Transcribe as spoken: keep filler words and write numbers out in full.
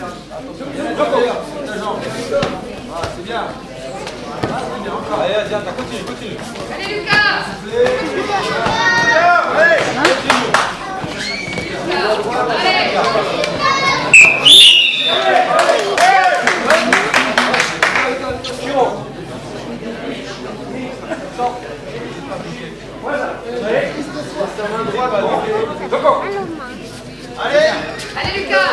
c'est bien. Allez, Adrien, continue, continue. Allez, Lucas. Allez, continue. Allez, allez, Lucas.